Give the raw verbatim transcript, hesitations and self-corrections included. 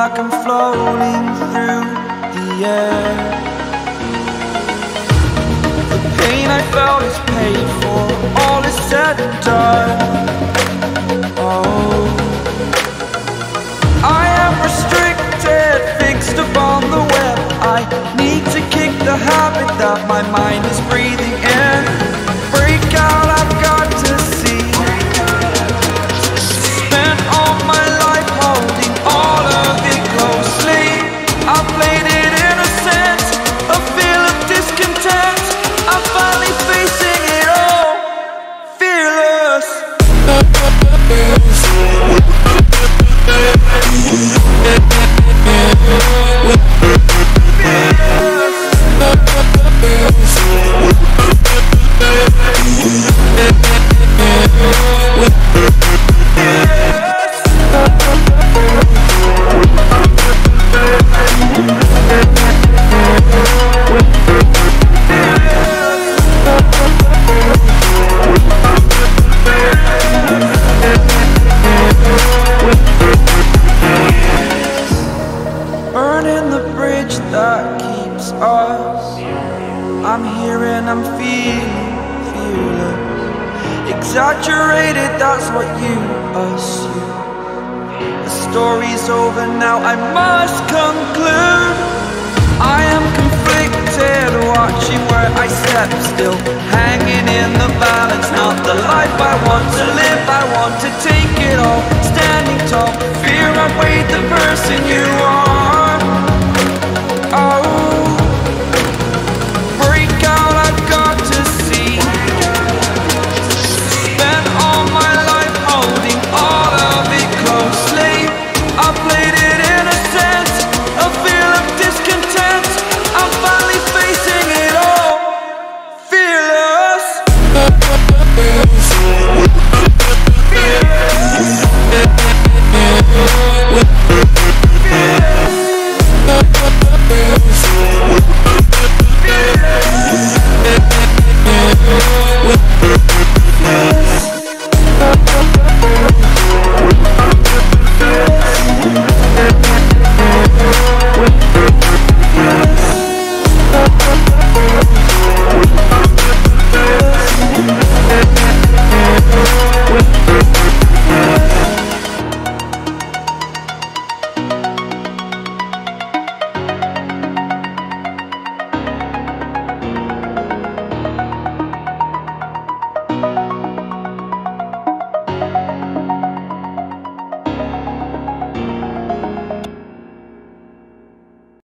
like I'm floating through the air. The pain I felt is paid for, all is said and done. Oh, I am restricted, fixed upon the web. I need to kick the habit that my mind is breathing in. Break out, I've got to see. Spent all my life holding all of it closely. I played it innocent, a feel of discontent. I'm finally facing it all, fearless. Burning the bridge that keeps us. I'm here and I'm feeling fearless. Exaggerated, that's what you assume. The story's over now, I must conclude.